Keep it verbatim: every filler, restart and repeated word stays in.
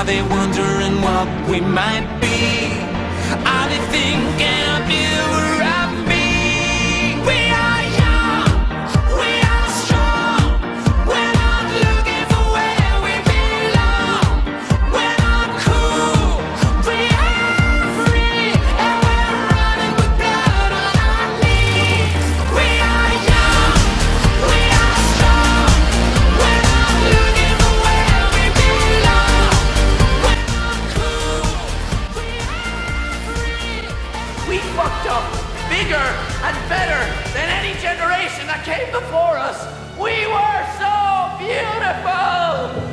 they wondering what we might be? Are they thinking of you or of me? We are young, we are strong. We're not looking for where we belong. We're not cool, we are free, and we're running with blood on our knees. We are young, we are strong. We're not looking for where we belong. We're not cool, we are free. We fucked up bigger and better than any generation that came before us. We were so beautiful.